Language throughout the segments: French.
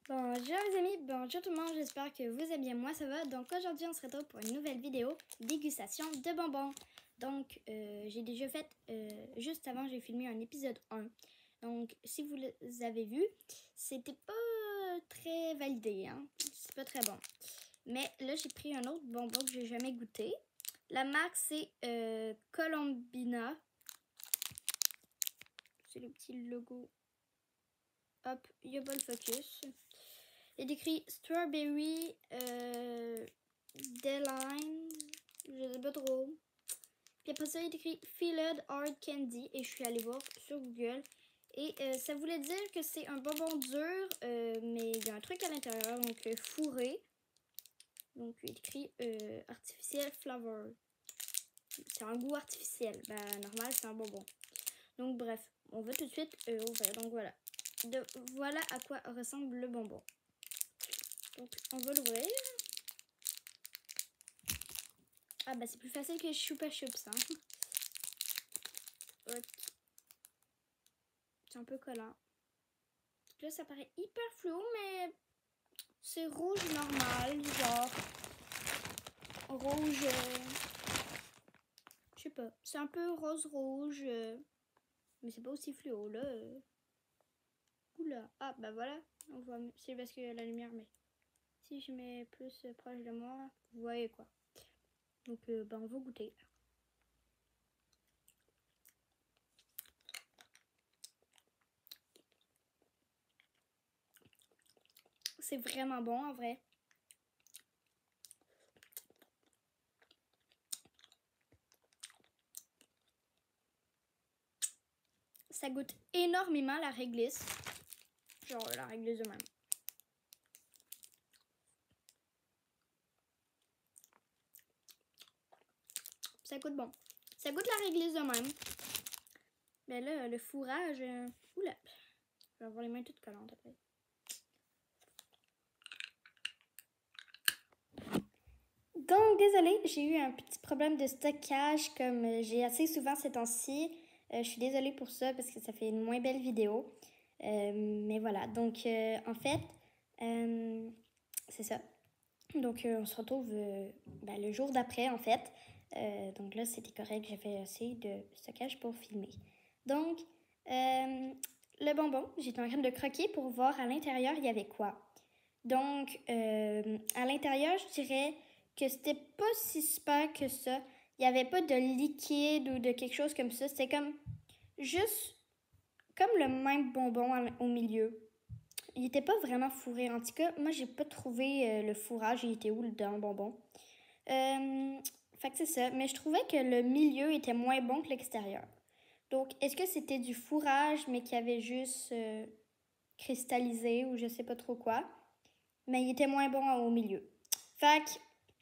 Bonjour les amis, bonjour tout le monde, j'espère que vous allez bien, moi ça va. Donc aujourd'hui on se retrouve pour une nouvelle vidéo dégustation de bonbons. Donc j'ai déjà fait, juste avant j'ai filmé un épisode 1. Donc si vous avez vu, c'était pas très validé, hein? C'est pas très bon. Mais là j'ai pris un autre bonbon que j'ai jamais goûté. La marque c'est Colombina. C'est le petit logo. Hop, il n'y a pas le focus. Il est écrit Strawberry Deline, je sais pas trop. Puis après ça, il est écrit Filled Hard Candy et je suis allée voir sur Google. Et ça voulait dire que c'est un bonbon dur, mais il y a un truc à l'intérieur, donc fourré. Donc il est écrit Artificial Flavor. C'est un goût artificiel. Ben normal, c'est un bonbon. Donc bref, on va tout de suite ouvrir. Donc voilà. Voilà à quoi ressemble le bonbon. Donc, on va l'ouvrir. Ah, bah, c'est plus facile que Chupa Chups, hein. Okay. C'est un peu collant. Là, ça paraît hyper flou, mais c'est rouge normal, genre rouge. Je sais pas. C'est un peu rose-rouge. Mais c'est pas aussi fluo, là. Oula. Ah, bah voilà. On voit. C'est parce que la lumière, mais si je mets plus proche de moi, vous voyez quoi. Donc, bah, on va goûter. C'est vraiment bon, en vrai. Ça goûte énormément la réglisse. Genre la réglisse de même. Ça goûte bon. Ça goûte la réglisse de même. Mais là, le fourrage... Oula. Je vais avoir les mains toutes collantes après. Donc, désolée, j'ai eu un petit problème de stockage comme j'ai assez souvent ces temps-ci. Je suis désolée pour ça parce que ça fait une moins belle vidéo. Mais voilà, donc en fait, c'est ça. Donc on se retrouve le jour d'après en fait. Donc là, c'était correct, j'avais assez de stockage pour filmer. Donc, le bonbon, j'étais en train de croquer pour voir à l'intérieur, il y avait quoi. Donc, à l'intérieur, je dirais que c'était pas si super que ça. Il n'y avait pas de liquide ou de quelque chose comme ça. C'était comme juste comme le même bonbon au milieu. Il était pas vraiment fourré. En tout cas, moi, j'ai pas trouvé le fourrage. Il était où dans le bonbon? Fait que c'est ça. Mais je trouvais que le milieu était moins bon que l'extérieur. Donc, est-ce que c'était du fourrage, mais qui avait juste cristallisé ou je sais pas trop quoi? Mais il était moins bon au milieu. Fait que,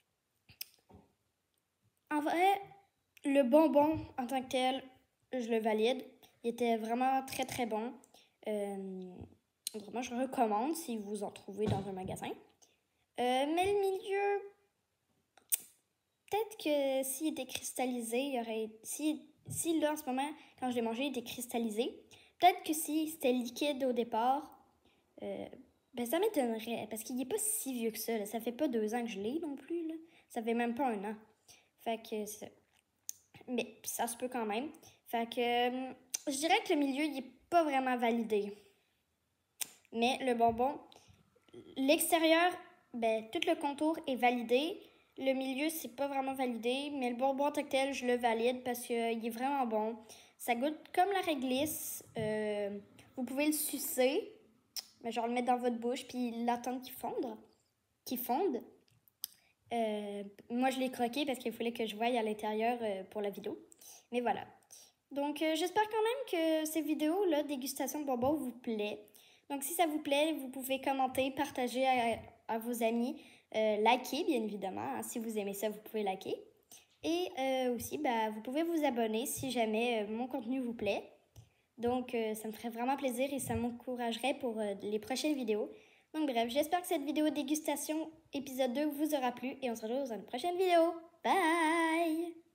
en vrai, le bonbon en tant que tel, je le valide. Il était vraiment très très bon. Vraiment, je recommande si vous en trouvez dans un magasin. Mais le milieu, peut-être que s'il était cristallisé, il y aurait. Si là en ce moment, quand je l'ai mangé, il était cristallisé, peut-être que si c'était liquide au départ, ben ça m'étonnerait. Parce qu'il n'est pas si vieux que ça. Là. Ça fait pas 2 ans que je l'ai non plus. Là. Ça fait même pas 1 an. Fait que c'est ça. Mais ça se peut quand même. Fait que je dirais que le milieu, il est pas vraiment validé. Mais le bonbon, l'extérieur, ben tout le contour est validé. Le milieu, c'est pas vraiment validé. Mais le bonbon en tant que tel, je le valide parce qu'il est vraiment bon. Ça goûte comme la réglisse. Vous pouvez le sucer. Mais genre le mettre dans votre bouche puis l'attendre qu'il fonde. Moi, je l'ai croqué parce qu'il fallait que je voie à l'intérieur pour la vidéo. Mais voilà. Donc, j'espère quand même que ces vidéos-là, dégustation de bonbons, vous plaît. Donc, si ça vous plaît, vous pouvez commenter, partager à vos amis, liker, bien évidemment. Hein, si vous aimez ça, vous pouvez liker. Et aussi, vous pouvez vous abonner si jamais mon contenu vous plaît. Donc, ça me ferait vraiment plaisir et ça m'encouragerait pour les prochaines vidéos. Donc bref, j'espère que cette vidéo dégustation épisode 2 vous aura plu et on se retrouve dans une prochaine vidéo. Bye!